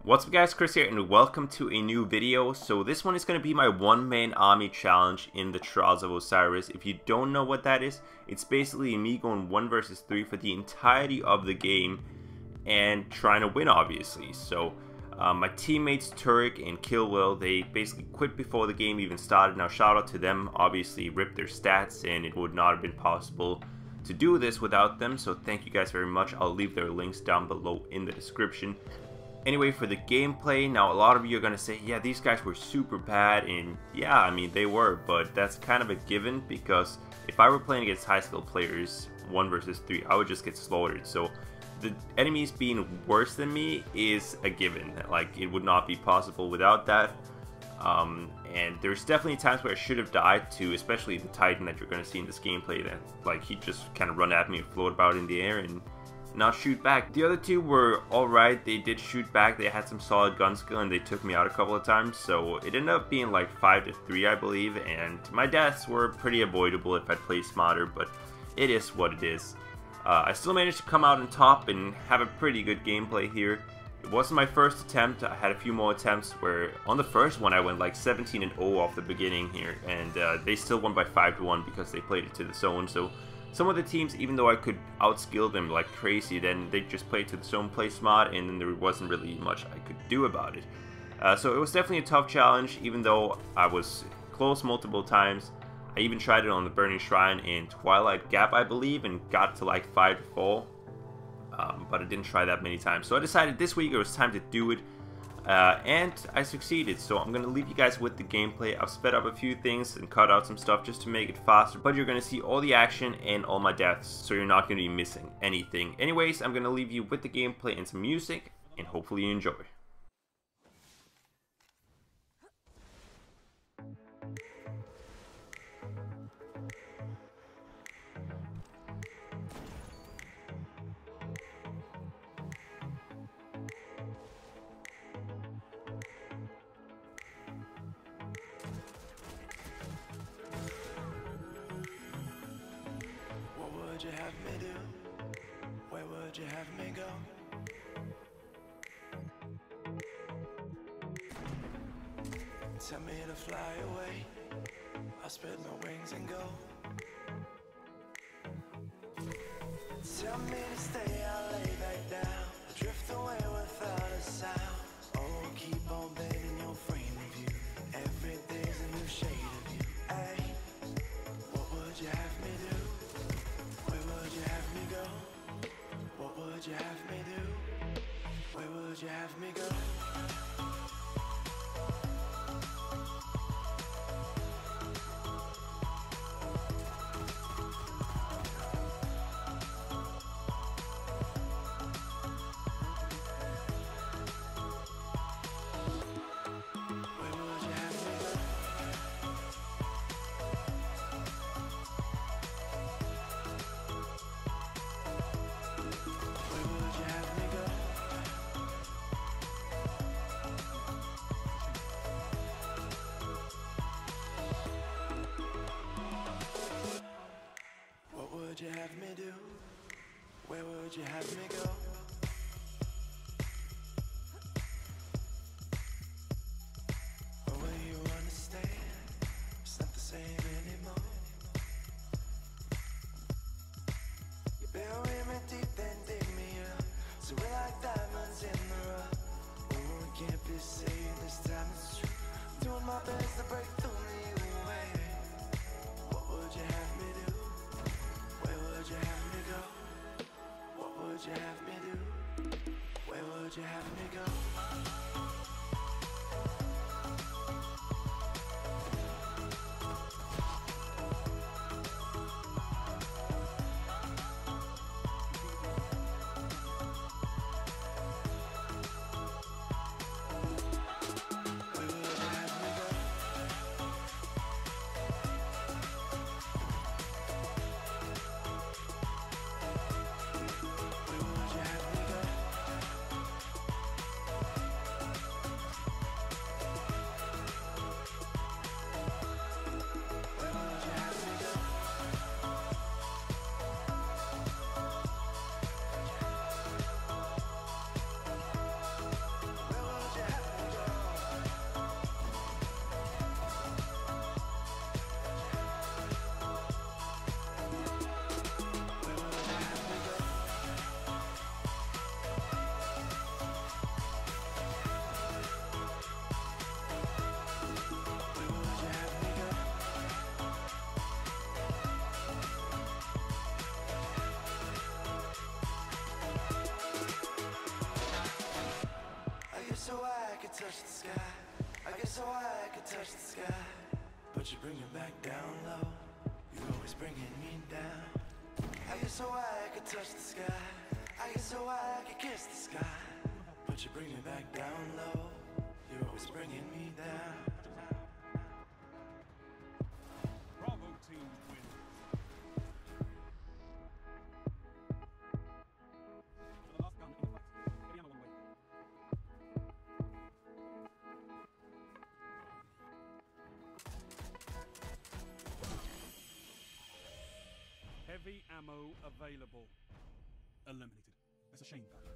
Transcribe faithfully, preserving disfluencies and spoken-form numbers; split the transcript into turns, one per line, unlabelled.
What's up guys, Chris here and welcome to a new video. So this one is going to be my one man army challenge in the Trials of Osiris. If you don't know what that is, it's basically me going one versus three for the entirety of the game and trying to win, obviously. So uh, my teammates Turek and Killwell, they basically quit before the game even started. Now shout out to them, obviously ripped their stats and it would not have been possible to do this without them. So thank you guys very much. I'll leave their links down below in the description. Anyway, for the gameplay, now a lot of you are going to say, yeah, these guys were super bad, and yeah, I mean, they were, but that's kind of a given, because if I were playing against high skill players, one versus three, I would just get slaughtered. So the enemies being worse than me is a given. Like, it would not be possible without that. Um, and there's definitely times where I should have died to, especially the Titan that you're going to see in this gameplay, that like he just kind of run at me and float about in the air and not shoot back. The other two were alright, they did shoot back, they had some solid gun skill and they took me out a couple of times, so it ended up being like five to three I believe, and my deaths were pretty avoidable if I'd played smarter, but it is what it is. Uh, I still managed to come out on top and have a pretty good gameplay here. It wasn't my first attempt, I had a few more attempts where on the first one I went like seventeen and oh off the beginning here, and uh, they still won by five to one because they played it to the zone. So some of the teams, even though I could outskill them like crazy, then they just played to the zone, play smart, and then there wasn't really much I could do about it. Uh, so it was definitely a tough challenge, even though I was close multiple times. I even tried it on the Burning Shrine in Twilight Gap, I believe, and got to like five to four. Um, but I didn't try that many times. So I decided this week it was time to do it. Uh, and I succeeded, so I'm going to leave you guys with the gameplay. I've sped up a few things and cut out some stuff just to make it faster, but you're going to see all the action and all my deaths, so you're not going to be missing anything. Anyways, I'm going to leave you with the gameplay and some music, and hopefully you enjoy.
What would you have me do? Where would you have me go? Tell me to fly away, I'll spread my wings and go. Tell me to stay, I'll lay back down, drift away without a sound. Oh, keep on bending your frame of view, every day's a new shade of you. Ay, what would you have me do? Where would you have me go? What would you have me do? Where would you have me go? What would you have me do? Where would you have me go? Or will you understand? It's not the same anymore. You bury me deep, then dig me up, so we're like diamonds in the rough. Oh, it can't be saved this time, it's true. I'm doing my best to break through you away. What would you have me do? Where would you have me go? What would you have me do? Where would you have me go? Where would you have me go? could touch the sky. I get so high I could touch the sky. But you bring it back down low. You're always bringing me down. I get so high I could touch the sky. I get so high I could kiss the sky. But you bring me back down low. You're always bringing me down.
Bravo team win. For the last gun in the fight. Heavy ammo on the way. Heavy ammo available. Eliminated. That's a shame, though.